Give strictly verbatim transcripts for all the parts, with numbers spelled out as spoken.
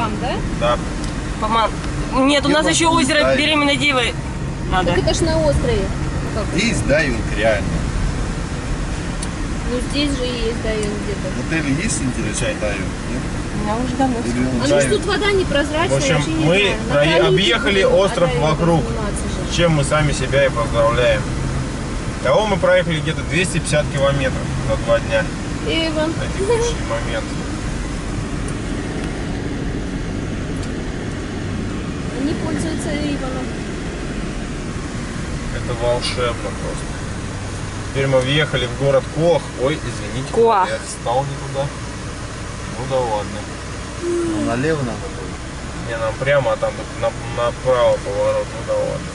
Ман, да? Да. По Ман. Нет, у нас еще озеро дайвинг. Беременной Девы надо. Так это ж на острове. Как? Здесь дайвинг реально. Ну здесь же и есть дайвинг где-то. В отеле есть интересный дайвинг? Нет? Я уже давно. Или он А ну ж дайвинг? тут вода непрозрачная. В общем, вообще не мы знаю. На про- Калите объехали будем, остров а дайвингом вокруг. заниматься же. С чем мы сами себя и поздравляем. Того мы проехали где-то двести пятьдесят километров за два дня. Иван. На текущий момент. Они пользуются Иваном. Это волшебно просто. Теперь мы въехали в город Коах. Ой, извините, Коах. я встал не туда. Ну да ладно. Ну, налево надо было. Не, нам прямо, а там на, направо поворот. Ну да ладно.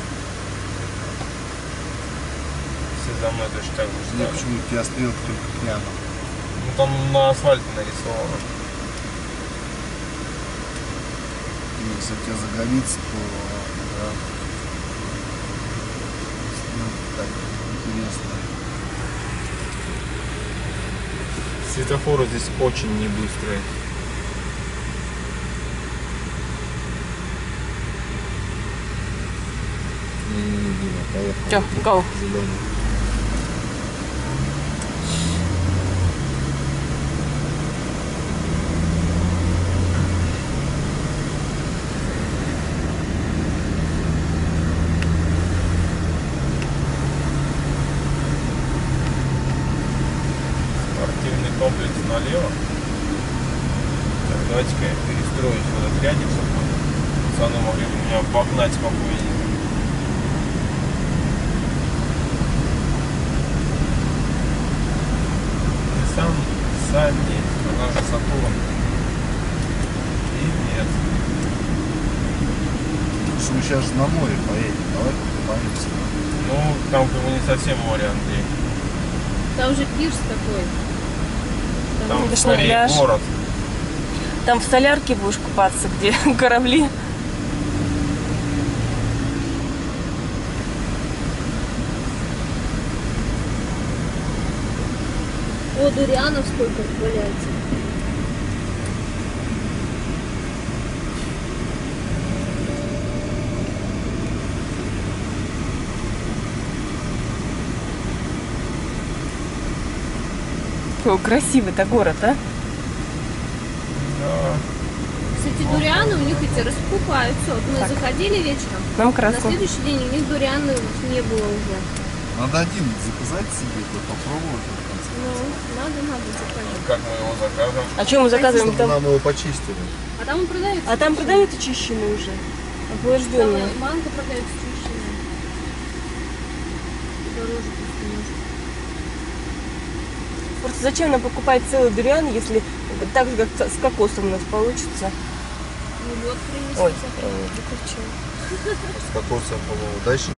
Все за мной точно так же Мне стали. почему-то у тебя стрелка только прямо. Ну там на асфальте нарисовано. Если тебя загонится, то да. Ну, так интересно. Светофоры здесь очень не быстрые. Не-не-не, Дима, поехал. Чё, go. Зеленый. Спортивный комплекс налево. Так, давайте-ка я перестроюсь в этот рядик, чтобы пацаны могли бы меня обогнать спокойнее. Сам Санни, она же Сатурн. Привет. Слушай, мы сейчас же на море поедем. Давай покупаемся. Ну, там как бы не совсем море, Андрей. Там же пирс такой. Там это ж не скорее пляж. город. Там в солярке будешь купаться, где корабли. О, дурианов сколько валяется. Какой красивый-то город, а? Да. Кстати, дурианы у них эти раскупаются. Вот мы Так. заходили вечером. Нам На краску. следующий день у них дурианы не было уже. Надо один заказать себе, то попробовать в конце. Ну, надо, надо заказать. Как мы его закажем? А что мы заказываем Чтобы там? нам его почистили. А там он продается. А там продают очищенные уже? Охлажденные. Там манго продается чищенная. Дороже просто немножко. Просто зачем нам покупать целый дуриан, если так же, как с кокосом у нас получится? Ну, лед принесите. Ой, э, выключила. С кокосом, по-моему, дальше